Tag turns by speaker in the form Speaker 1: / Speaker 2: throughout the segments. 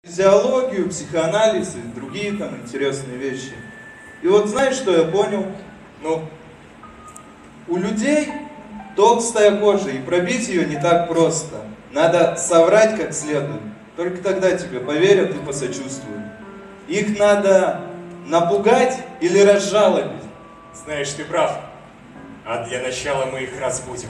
Speaker 1: Физиологию, психоанализ и другие там интересные вещи. И вот знаешь, что я понял? Ну, у людей толстая кожа, и пробить ее не так просто. Надо соврать как следует. Только тогда тебе поверят и посочувствуют. Их надо напугать или разжалобить.
Speaker 2: Знаешь, ты прав. А для начала мы их разбудим.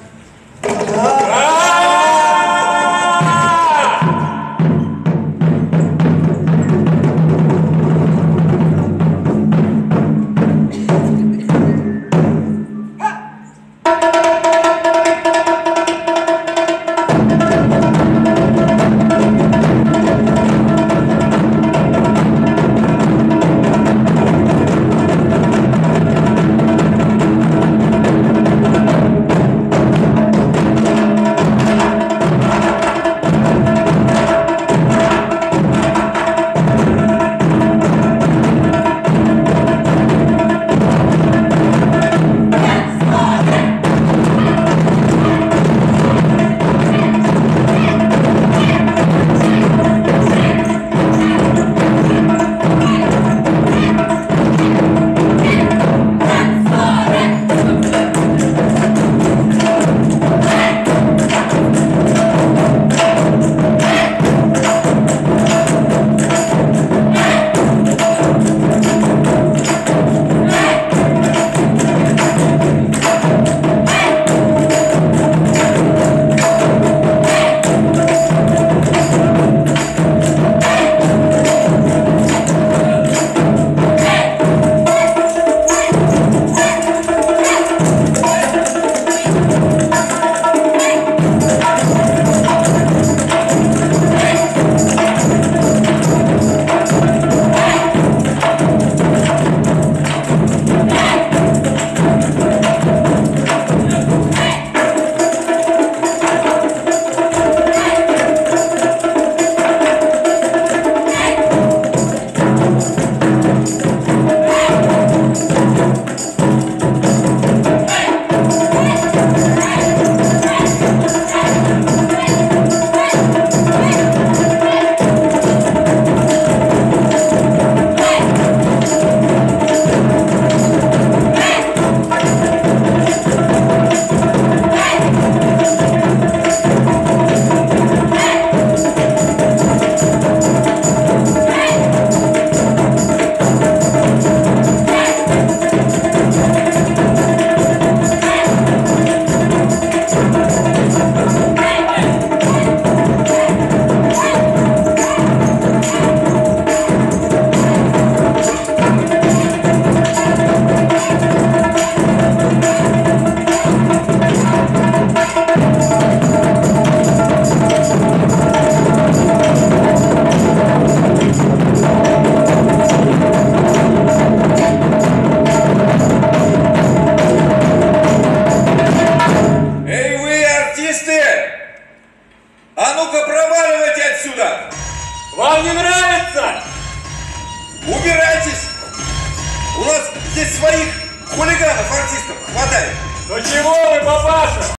Speaker 3: А ну-ка проваливайте отсюда!
Speaker 2: Вам не нравится?
Speaker 3: Убирайтесь! У нас здесь своих хулиганов, артистов хватает!
Speaker 2: Ну чего вы, папаша?